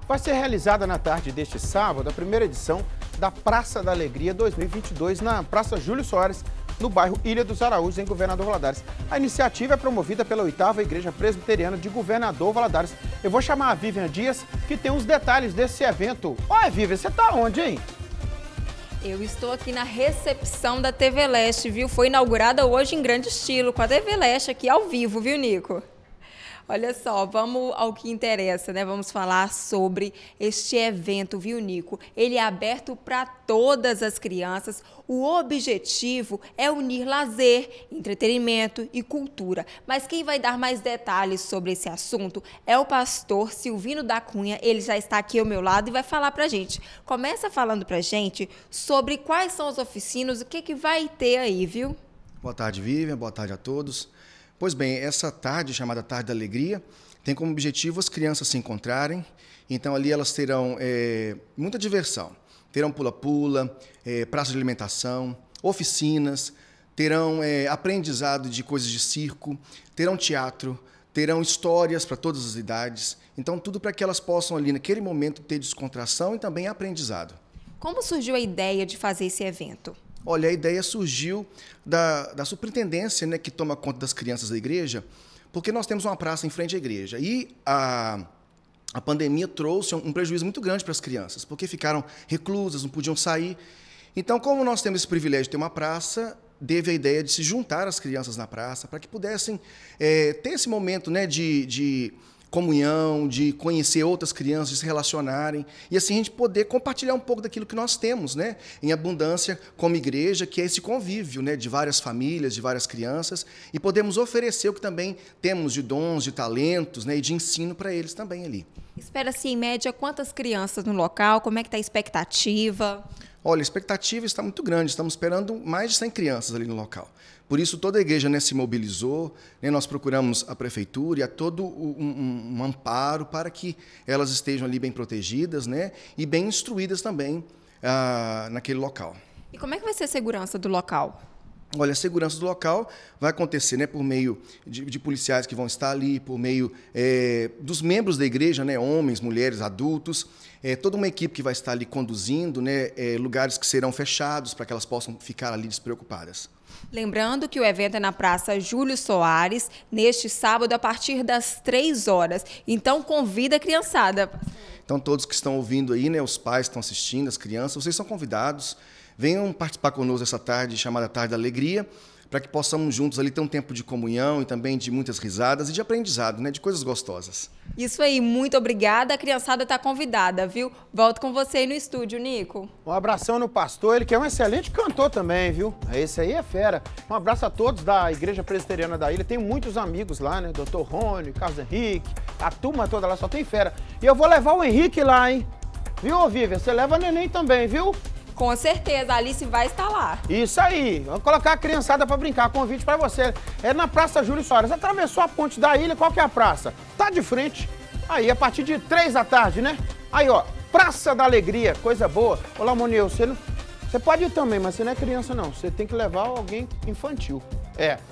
vai ser realizada na tarde deste sábado a primeira edição da Praça da Alegria 2022 na Praça Júlio Soares, no bairro Ilha dos Araújos, em Governador Valadares. A iniciativa é promovida pela 8ª Igreja Presbiteriana de Governador Valadares. Eu vou chamar a Vivian Dias, que tem os detalhes desse evento. Olha, Vivian, você tá onde, hein? Eu estou aqui na recepção da TV Leste, viu? Foi inaugurada hoje em grande estilo, com a TV Leste aqui ao vivo, viu, Nico? Olha só, vamos ao que interessa, né? Vamos falar sobre este evento, viu, Nico? Ele é aberto para todas as crianças. O objetivo é unir lazer, entretenimento e cultura. Mas quem vai dar mais detalhes sobre esse assunto é o pastor Silvino da Cunha. Ele já está aqui ao meu lado e vai falar para a gente. Começa falando para a gente sobre quais são as oficinas, o que vai ter aí, viu? Boa tarde, Vivian. Boa tarde a todos. Pois bem, essa tarde, chamada Tarde da Alegria, tem como objetivo as crianças se encontrarem. Então, ali elas terão muita diversão. Terão pula-pula, praça de alimentação, oficinas, terão aprendizado de coisas de circo, terão teatro, terão histórias para todas as idades. Então, tudo para que elas possam ali, naquele momento, ter descontração e também aprendizado. Como surgiu a ideia de fazer esse evento? Olha, a ideia surgiu da superintendência, né, que toma conta das crianças da igreja, porque nós temos uma praça em frente à igreja. E a pandemia trouxe um prejuízo muito grande para as crianças, porque ficaram reclusas, não podiam sair. Então, como nós temos esse privilégio de ter uma praça, teve a ideia de se juntar as crianças na praça para que pudessem ter esse momento, né, de comunhão, de conhecer outras crianças, de se relacionarem, e assim a gente poder compartilhar um pouco daquilo que nós temos, né, em abundância como igreja, que é esse convívio, né, de várias famílias, de várias crianças, e podemos oferecer o que também temos de dons, de talentos, né, e de ensino para eles também ali. Espera-se, em média, quantas crianças no local? Como é que está a expectativa? Olha, a expectativa está muito grande, estamos esperando mais de 100 crianças ali no local. Por isso, toda a igreja, né, se mobilizou, né, nós procuramos a prefeitura e a todo um amparo para que elas estejam ali bem protegidas, né, e bem instruídas também naquele local. E como é que vai ser a segurança do local? Olha, a segurança do local vai acontecer, né, por meio de policiais que vão estar ali, por meio dos membros da igreja, né, homens, mulheres, adultos, toda uma equipe que vai estar ali conduzindo, né, lugares que serão fechados para que elas possam ficar ali despreocupadas. Lembrando que o evento é na Praça Júlio Soares, neste sábado, a partir das 3 horas. Então, convida a criançada. Então, todos que estão ouvindo aí, né, os pais que estão assistindo, as crianças, vocês são convidados. Venham participar conosco dessa tarde, chamada Tarde da Alegria, para que possamos juntos ali ter um tempo de comunhão e também de muitas risadas e de aprendizado, né, de coisas gostosas. Isso aí, muito obrigada. A criançada está convidada, viu? Volto com você aí no estúdio, Nico. Um abração no pastor, ele que é um excelente cantor também, viu? Esse aí é fera. Um abraço a todos da Igreja Presbiteriana da Ilha. Tenho muitos amigos lá, né? Dr. Rony, Carlos Henrique, a turma toda lá, só tem fera. E eu vou levar o Henrique lá, hein? Viu, Vivian? Você leva a neném também, viu? Com certeza, a Alice vai estar lá. Isso aí, vamos colocar a criançada para brincar. Convite para você. É na Praça Júlio Soares. Atravessou a ponte da ilha, qual que é a praça? Tá de frente. Aí, a partir de 3 da tarde, né? Aí, ó, Praça da Alegria, coisa boa. Olá, Moniel, você pode ir também, mas você não é criança, não. Você tem que levar alguém infantil.